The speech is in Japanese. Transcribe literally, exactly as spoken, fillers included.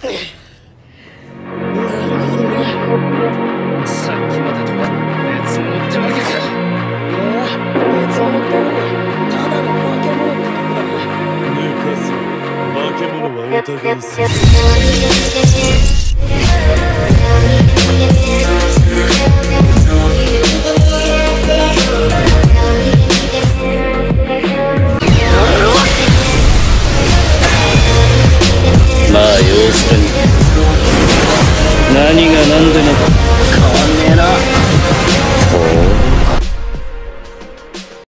さっきまでとは別物ってわけか。 いや、別物ってのはただの化け物ってことだな。 抜かす。化け物はお互いさ。まあ要するに何が何でも